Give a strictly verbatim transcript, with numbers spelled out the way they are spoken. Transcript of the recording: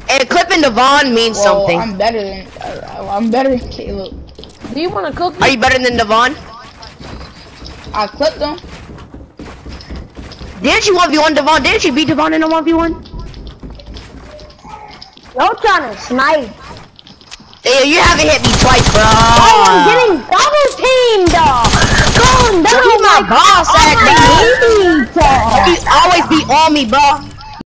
and clipping Devon means Whoa, something. I'm better than uh, I'm better than Caleb. Do you want to cook? Are you better than Devon? I clipped him. Didn't you one v one Devon? Didn't you beat Devon in a one v one? You're trying to snipe. Yeah, you haven't hit me twice, bro. Oh, I'm getting double teamed, dog. Calm down, He's my boss oh at my me. God. He always be on me, bro.